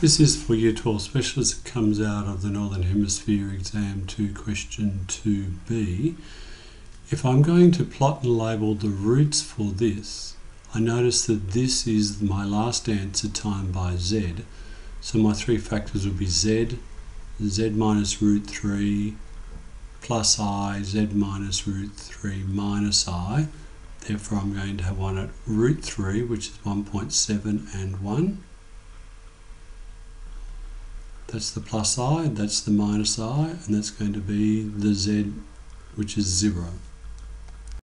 This is for Year 12 Specialists. It comes out of the Northern Hemisphere Exam 2 question 2b. If I'm going to plot and label the roots for this, I notice that this is my last answer timed by z. So my three factors will be z minus root 3 plus I, z minus root 3 minus I. Therefore I'm going to have one at root 3, which is 1.7 and 1. That's the plus I, that's the minus I, and that's going to be the z, which is 0.